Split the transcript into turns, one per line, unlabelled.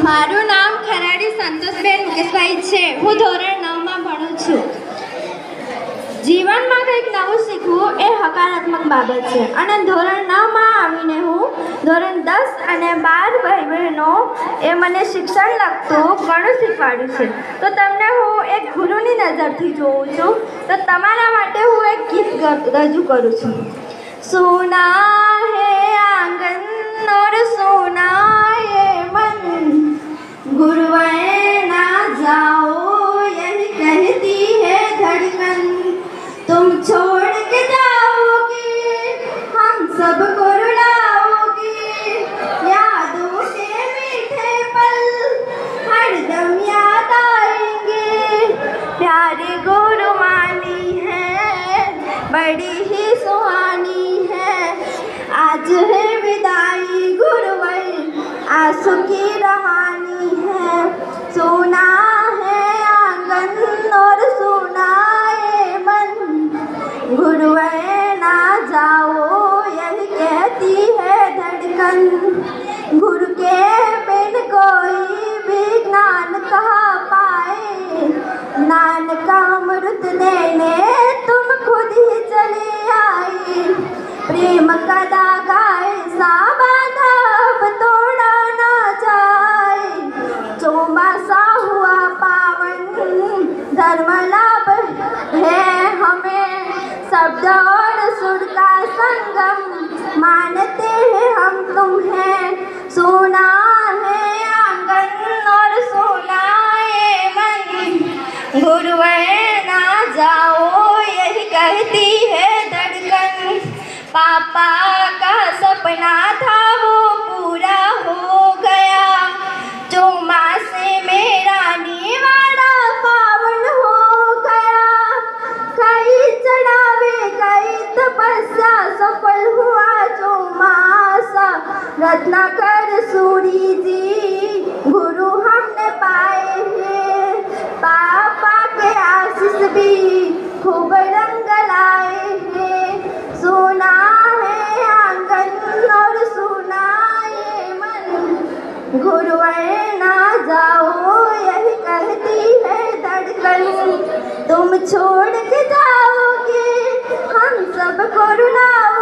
મારું નામ ખરાડી સંતોષબેન મુકેશભાઈ છે. હું ધોરણ 9 માં ભણું છું. જીવનમાં કંઈક નવું શીખવું એ હકારાત્મક બાબત છે અને ધોરણ 9 માં આવીને હું ધોરણ 10 અને 12 ભાઈ બહેનો એ મને શિક્ષણ લગતું ઘણું શીખવાડ્યું છે. તો તમને હું એક ગુરુની નજરથી જોઉં છું. તો તમારા માટે હું એક ગીત રજૂ કરું છું. સોના હે આંગન और सोना ये मन गुरुवर ना जाओ यही कहती है धड़कन. तुम छोड़ के जाओगे हम सबको रुलाओगे. यादों के मीठे पल हरदम याद आएंगे. प्यारे गुरु मानी है बड़ी ही सुहानी है. आज है विदाई गुरुवर आंसू की रहानी है. सोना है आंगन और सोना ये मन गुरुवर ना जाओ यही कहती है धड़कन. गुरु के बिन कोई भी ज्ञान कहाँ पाए. ज्ञान का अमृत देने तुम खुद ही चले आए. प्रेम का धागा ऐसा बांधा अब तोड़ा ना जाए. चौमासा हुआ पावन धर्म लाभ है हमें. शब्द और सुर का संगम मानते हैं हम तुम्हें. सोना है आंगन और सोना ये मन गुरुवर ना जाओ यही कहती है धड़कन. पापा का सपना था वो पूरा हो गया. चौमासे मेरा निवाड़ा पावन हो गया. कई चढ़ावे कई तपस्या सफल हुआ चौमासा. रत्नाकर सूरी जी गुरु हमने पाए हैं. पापा के आशीष भी खूब रंग लाए हैं. सोना है आंगन और सोना ये मन गुरुवर ना जाओ यही कहती है धड़कन. तुम छोड़ के जाओगे हम सबको रुलाओगे.